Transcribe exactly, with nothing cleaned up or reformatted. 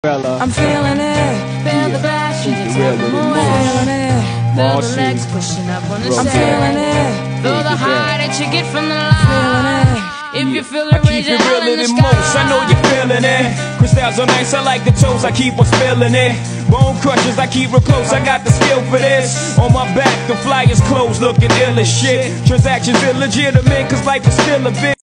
I'm feeling it, feel the passion to take them away. Feeling it, feel the legs pushing up on the sand. I'm feeling it, feel the high that you get from the line. If you feel it, raise your hand in the sky. Most, I know you're feeling it. Crystals are nice, I like the toes, I keep on spilling it. Bone crushes, I keep real close, I got the skill for this. On my back, the flyers closed, looking ill as shit. Transactions illegitimate, cause life is still a bit.